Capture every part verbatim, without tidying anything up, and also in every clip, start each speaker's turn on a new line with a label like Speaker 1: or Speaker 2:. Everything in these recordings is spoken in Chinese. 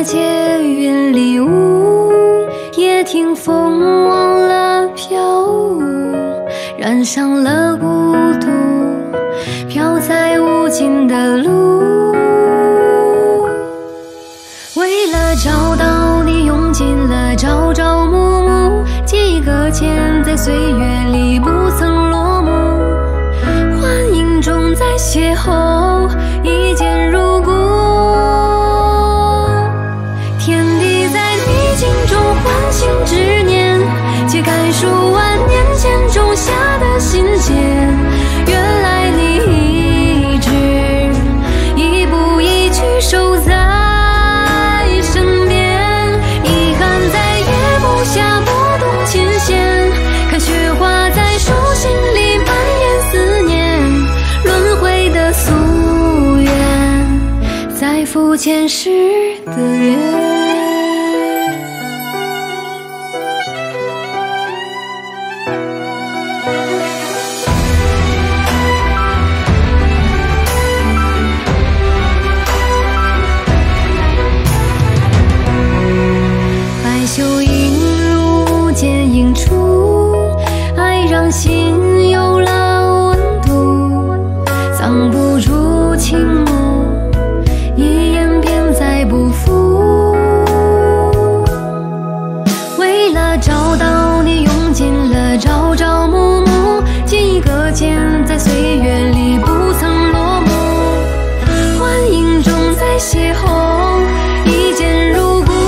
Speaker 1: 街云里雾，也听风忘了飘舞，染上了孤独，飘在无尽的路。为了找到你，用尽了朝朝暮暮，几个茧在岁月里不曾落幕，幻影中再邂逅，一见如故。天地在逆境中唤醒执念，揭开数万年前种下的心结。原来你一直一步一趋守在身边，遗憾在夜幕下拨动琴弦，看雪花在手心里蔓延思念，轮回的夙愿，再赴前世的约。秋映入剑影处，爱让心有了温度，藏不住情慕，一眼便再不负。为了找到你，用尽了朝朝暮暮，几个茧在岁月里不曾落幕，幻影中再邂逅，一见如故。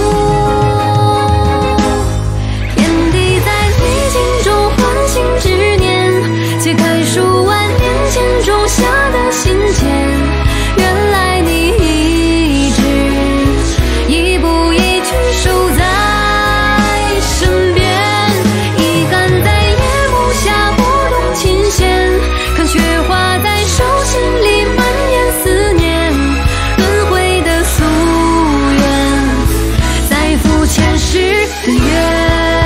Speaker 1: 揭开数万年前种下的心结，原来你一直一步一趋守在身边，遗憾在夜幕下拨动琴弦，看雪花在手心里蔓延思念，轮回的夙愿，再赴前世的约。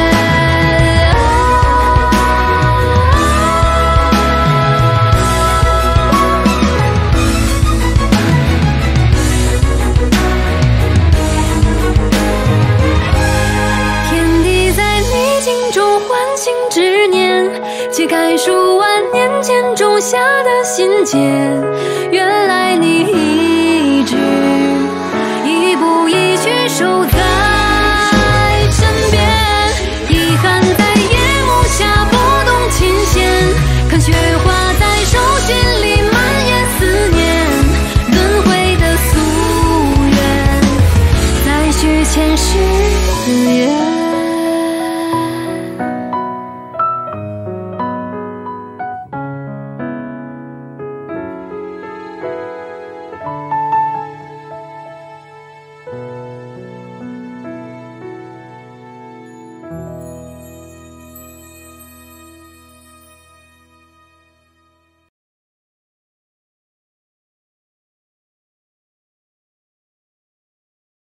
Speaker 1: 执念，揭开数万年前种下的心结，原来你一直一步一趋守在身边，遗憾在夜幕下拨动琴弦，看雪花在手心里蔓延思念，轮回的夙愿，再续前世的约。